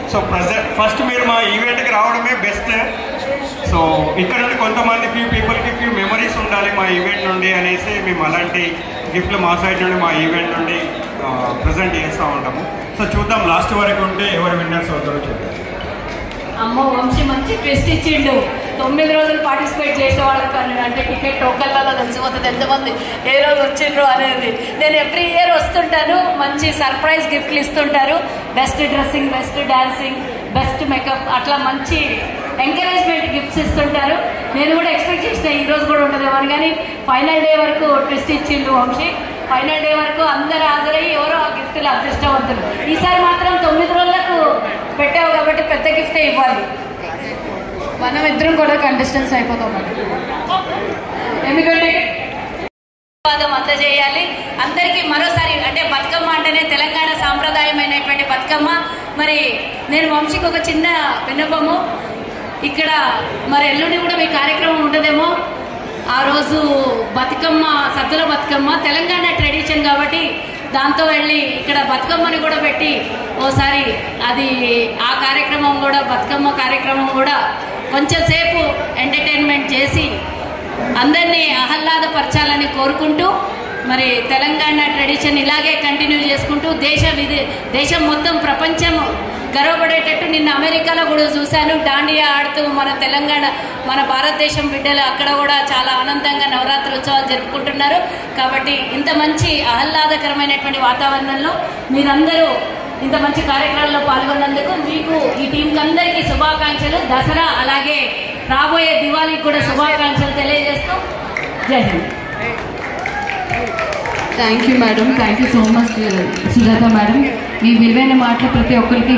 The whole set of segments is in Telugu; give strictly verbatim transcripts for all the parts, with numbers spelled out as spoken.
సో ప్రజెంట్ ఫస్ట్ మీరు మా ఈవెంట్కి రావడమే బెస్ట్. సో ఇక్కడ నుండి కొంతమంది ఫ్యూ పీపుల్కి ఫ్యూ మెమరీస్ ఉండాలి మా ఈవెంట్ నుండి అనేసి మేము అలాంటి గిఫ్ట్లు మా సైడ్ నుండి మా ఈవెంట్ నుండి ప్రజెంట్ చేస్తూ ఉంటాము. సో చూద్దాం లాస్ట్ వరకు ఉంటే ఎవరు విన్నర్స్ అవుతారో చూద్దాం. అమ్మో వంశీ మంచి ట్విస్ట్ ఇచ్చిండు. తొమ్మిది రోజులు పార్టిసిపేట్ చేసే వాళ్ళకి అంటే టికెట్ టోకన్లలో తెలిసిపోతుంది ఎంతమంది ఏ రోజు వచ్చిండ్రు అనేది. నేను ఎవ్రీ ఇయర్ వస్తుంటాను, మంచి సర్ప్రైజ్ గిఫ్ట్లు ఇస్తుంటారు. Best dressing, best dancing, best makeup, అట్లా మంచి ఎంకరేజ్మెంట్ గిఫ్ట్స్ ఇస్తుంటారు. నేను కూడా ఎక్స్పెక్ట్ చేసిన ఈరోజు కూడా ఉంటుందేమో అని, కానీ ఫైనల్ డే వరకు ట్విస్ట్ ఇచ్చిండు వంశీ. ఫైనల్ డే వరకు అందరు హాజరయ్యి ఎవరో ఆ గిఫ్ట్లు అదృష్టవంతులు. ఈసారి మాత్రం తొమ్మిది రోజులకు పెట్టావు కాబట్టి పెద్ద గిఫ్టే ఇవ్వాలి. మనం ఇద్దరం కూడా కంటెస్టెంట్స్ అయిపోతాం ఎందుకంటే అందజేయాలి అందరికీ. మరోసారి అంటే బతుకమ్మ అంటేనే తెలంగాణ సాంప్రదాయమైనటువంటి బతుకమ్మ. మరి నేను వంశీకి ఒక చిన్న విన్నపము, ఇక్కడ మరి ఎల్లుండి కూడా మీ కార్యక్రమం ఉంటుందేమో. ఆ రోజు బతుకమ్మ సద్దుల బతుకమ్మ తెలంగాణ ట్రెడిషన్ కాబట్టి దాంతో వెళ్ళి ఇక్కడ బతుకమ్మని కూడా పెట్టి ఓసారి అది ఆ కార్యక్రమం కూడా బతుకమ్మ కార్యక్రమం కూడా కొంచెం సేపు ఎంటర్టైన్మెంట్ చేసి అందరినీ ఆహ్లాదపరచాలని కోరుకుంటూ, మరి తెలంగాణ ట్రెడిషన్ ఇలాగే కంటిన్యూ చేసుకుంటూ దేశ విదే దేశం మొత్తం ప్రపంచం గర్వపడేటట్టు నిన్న అమెరికాలో కూడా చూశాను, దాండియా ఆడుతూ మన తెలంగాణ మన భారతదేశం బిడ్డలు అక్కడ కూడా చాలా ఆనందంగా నవరాత్రి ఉత్సవాలు జరుపుకుంటున్నారు. కాబట్టి ఇంత మంచి ఆహ్లాదకరమైనటువంటి వాతావరణంలో మీరందరూ ఇంత మంచి కార్యక్రమాల్లో పాల్గొన్నందుకు మీకు ఈ టీంకి అందరికీ శుభాకాంక్షలు. దసరా అలాగే రాబోయే దివాళీకి కూడా శుభాకాంక్షలు తెలియజేస్తూ జై హింద్. Thank you madam, thank you so much Sujatha madam. మీ విలువైన మాటలు ప్రతి ఒక్కరికి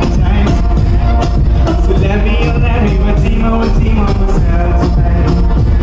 Let me, let me, what team, what team, what was that?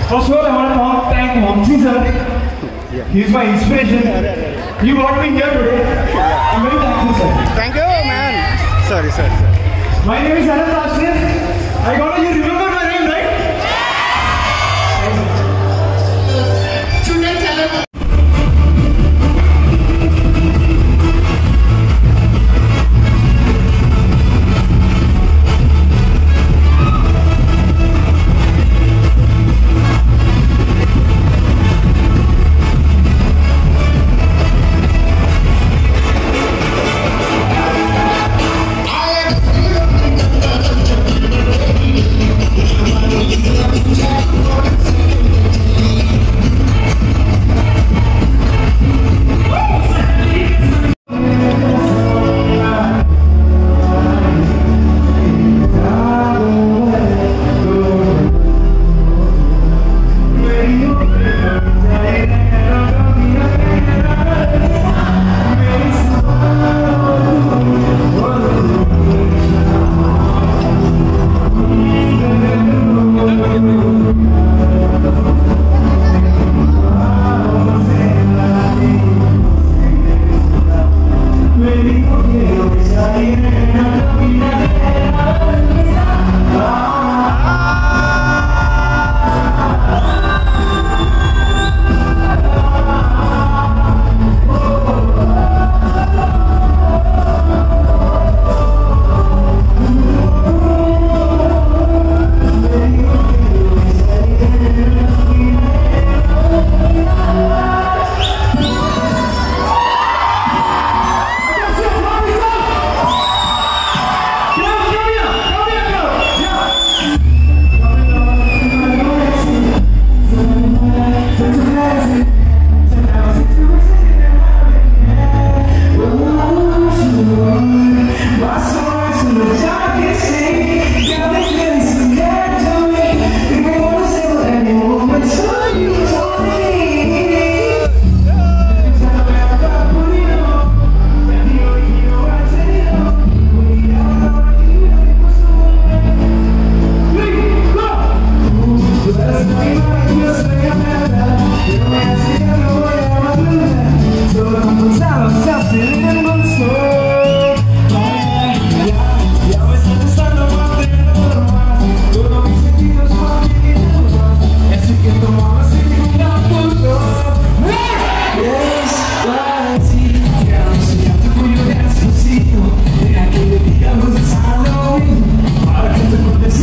First of all, I want to thank Vamsi sir. He's my inspiration. He brought me here today. I'm very thankful, sir. Thank you, man. Sorry, sorry, sorry. My name is Anand Ashir. I got you remember my name, right? చూడండి చాలా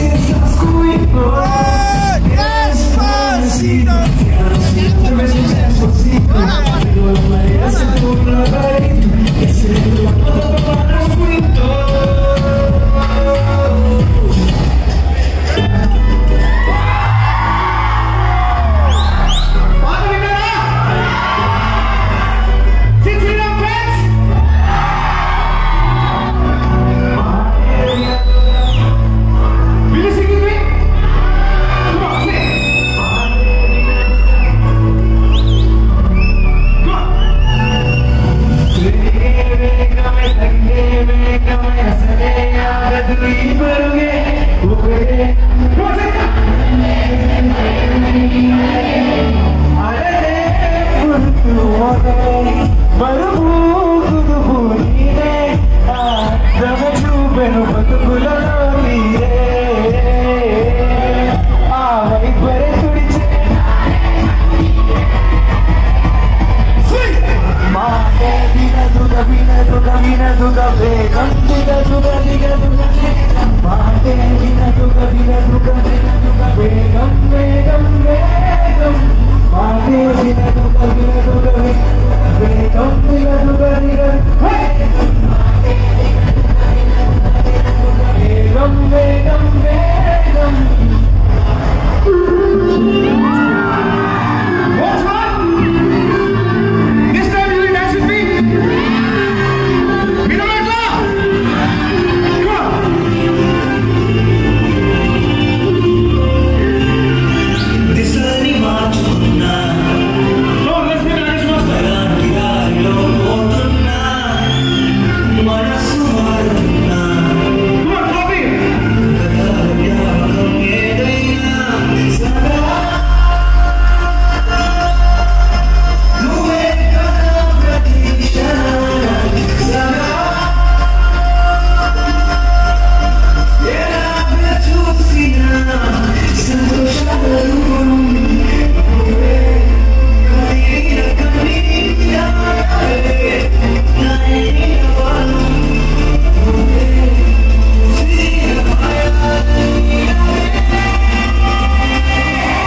Despacito.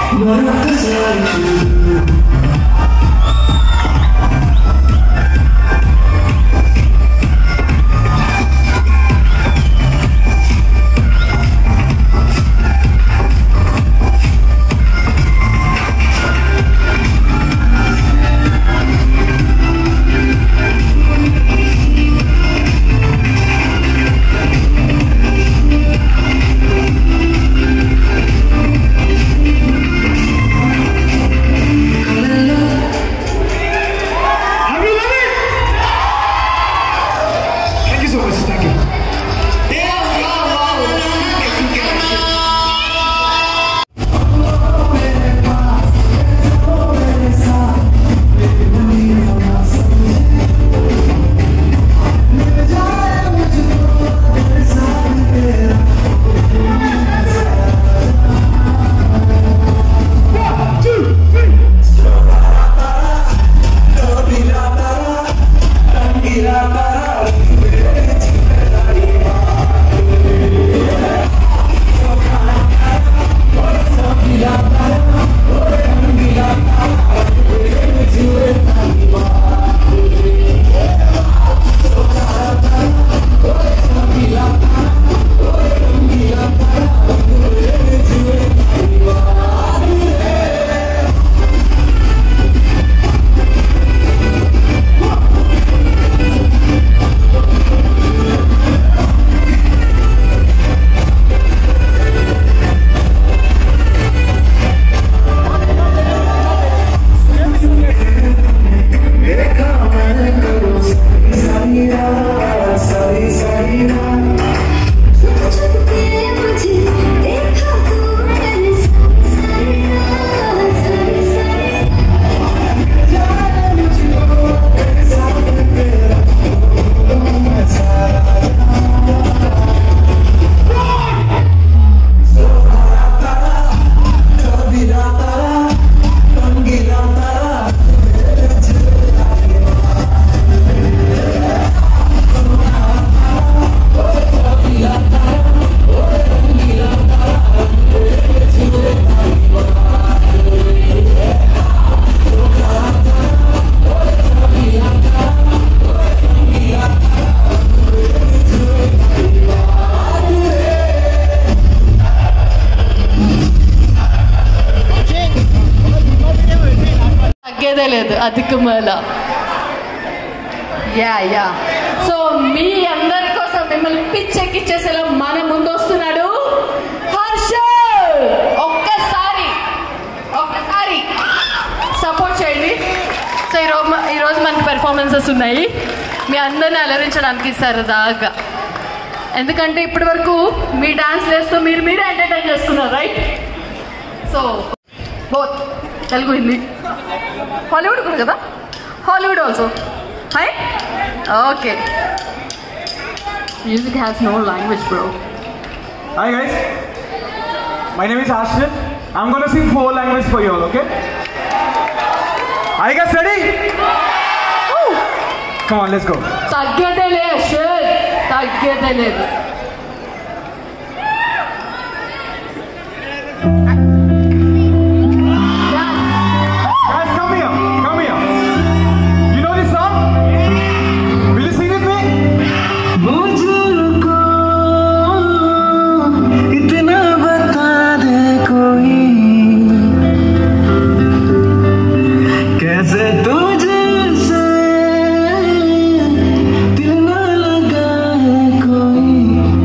లేదు అధికమల యా యా సో మీ అందరి కోసం మిమ్మల్ని పిచ్చెక్కిచ్చేసేలా మన ముందు వస్తున్నాడు హర్షల్. ఒక్కసారి ఒక్కసారి సపోర్ట్ చేయండి. సో ఈరోజు ఈరోజు మనకి పెర్ఫార్మెన్సెస్ ఉన్నాయి మీ అందరిని అలరించడానికి సరదాగా. ఎందుకంటే ఇప్పటి వరకు మీ డాన్స్ వేస్తూ మీరు మీరే ఎంటర్టైన్ చేస్తున్నారు right. So both Telugu Hindi Hollywood కూడా కదా, Hollywood also hi okay. Music has no language, bro. Hi guys, my name is Ashwin. I'm gonna sing four languages for you all, okay? Are you guys ready? Woo! Come on, let's go. తగ్గేదేలే Ashwin, తగ్గేదేలేదు. Guys, come here, come here. You know this song? Will you sing with me? मुझको इतना बता दे कोई कैसे तुझसे दिल न लगा है कोई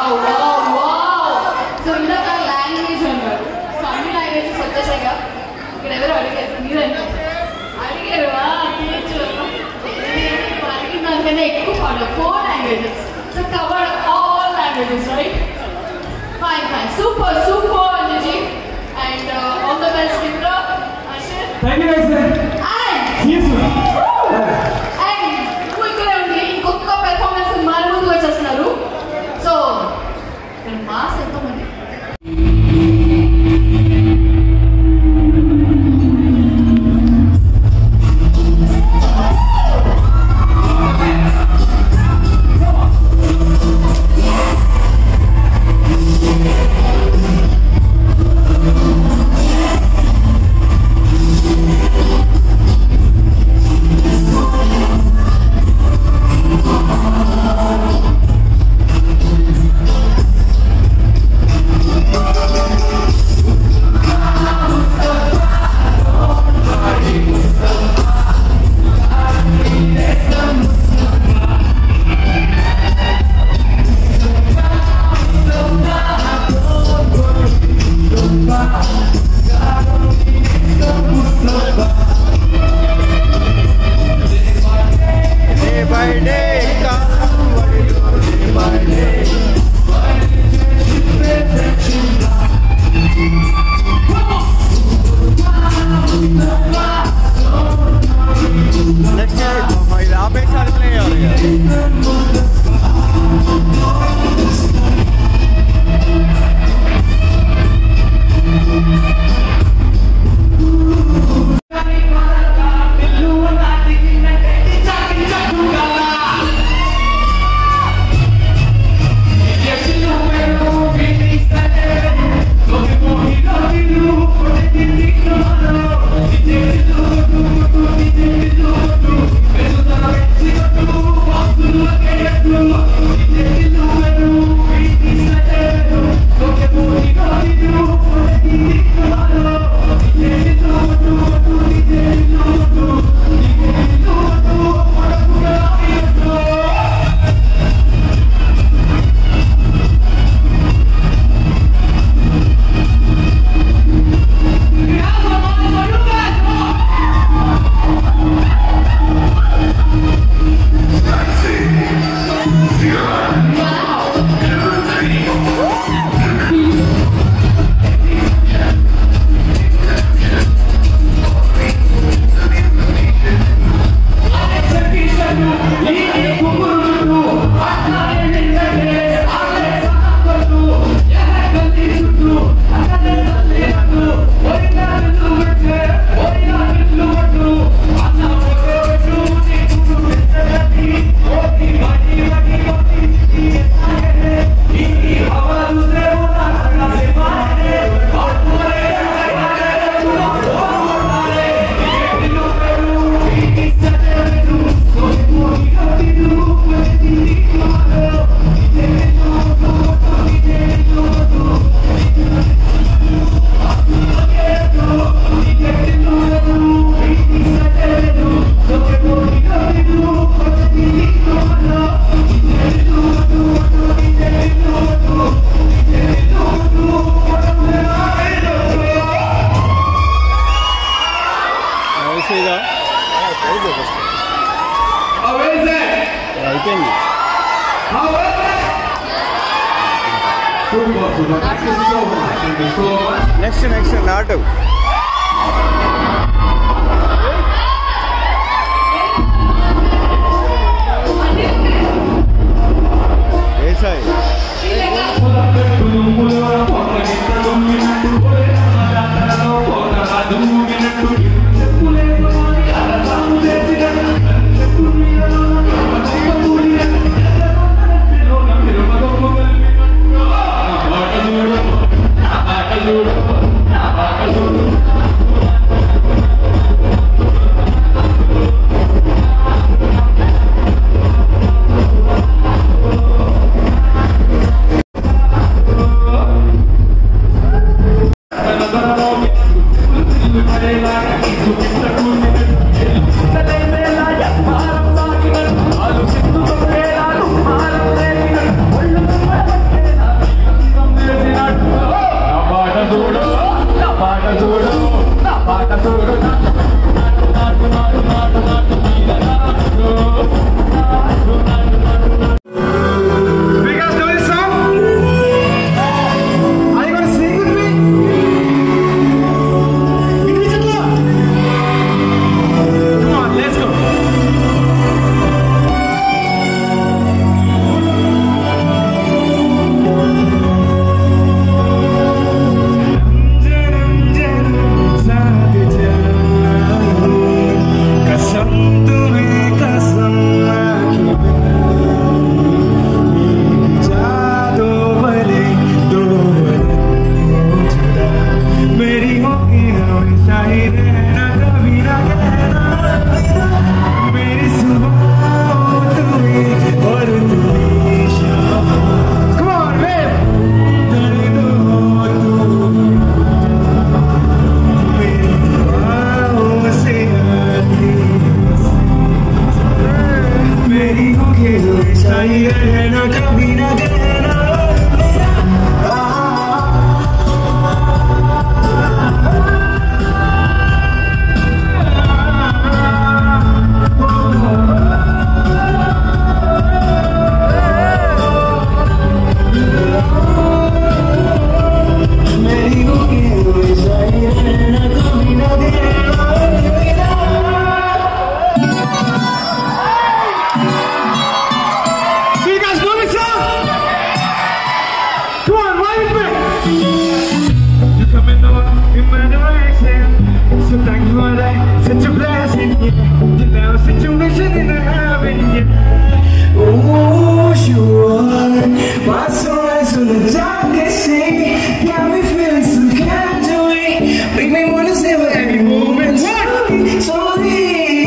వావ్ వావ్ వావ్. సో ఇందాక లాంగ్వేజ్ అన్నారు. సో అన్ని లాంగ్వేజెస్ వచ్చేసాయిగా. ఇక్కడ ఎవరు అడిగారు? మీరే అడిగారు. అడిగిన దానికన్నా ఎక్కువ పాడు. Four languages. So covered all languages, right? Fine fine. Super super energy and uh, all the best Vipra. Ashir. Thank you guys, sir. And See you soon. and ఇక్కడ ఉండి ఇంకొక పెర్ఫార్మెన్స్ మన ముందుకు వచ్చేస్తున్నారు. సో ఇక్కడ మాస్ ఎంతమంది Next, next, Nadu. Yes, I. Thank you. रहना कभी ना कहना मेरा मेरी होगी हमेशा ही रहना कभी ना कहना मेरा Do you guys know this song? Come on, why with me? You coming over in my direction. So thankful for that, such a blessing. Yeah. You know, situation in the heaven. Yeah. Oh, sure. My soul is on the darkest sea. Got me feeling some kind of way. Make me wanna savor every moment. Slowly, slowly.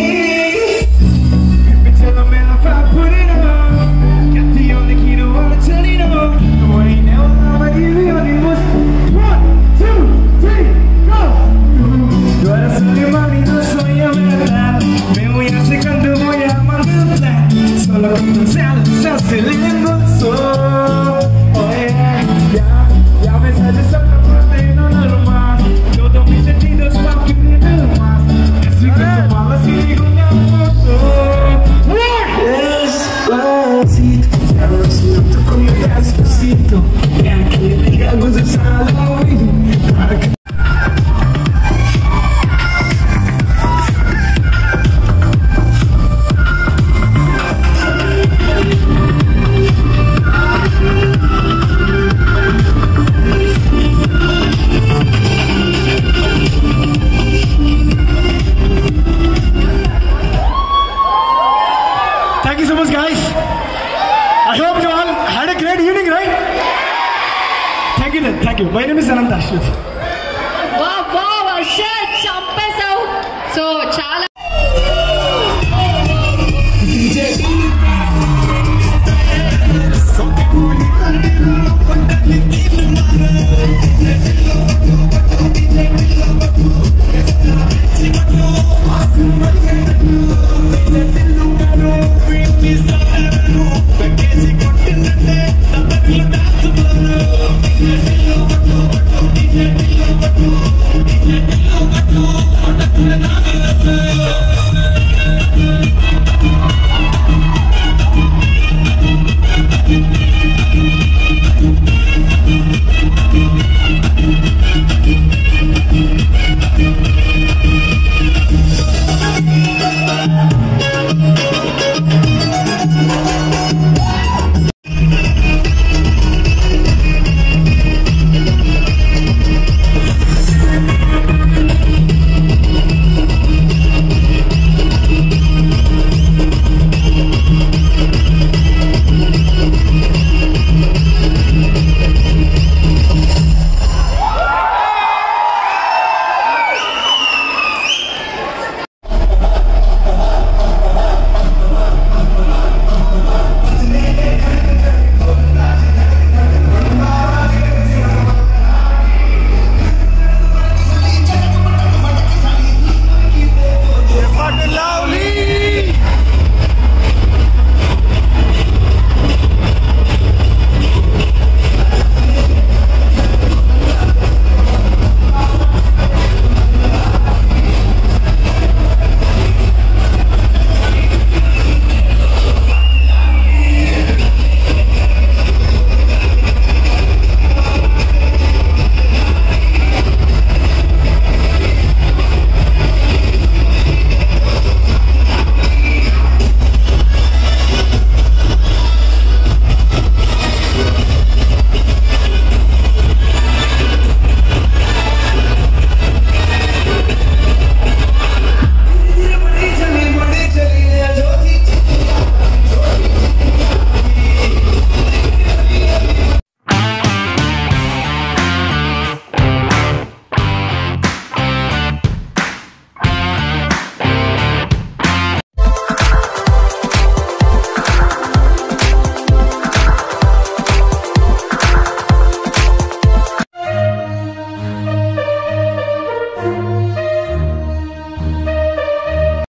Baby, tell them if I put it on. Got the only key to all the turn it on. No, I ain't never gonna give you only was one, two, three, go. Tú eres un imán y no soy yo, ¿verdad? Me voy acercando, voy a mandar. Solo con tu sal, estás lindo. So, oh yeah, ya, ya me sales a la parte no normal. Todos mis sentidos van pidiendo más. Estoy con tu mala sin ninguna foto. Despacito, sabes, siento como despacito. Ya que diga cosas al oído. Para que Thank you so much, guys. I hope you all had a great evening, right? Thank you then. Thank you. My name is Anand Ashwin.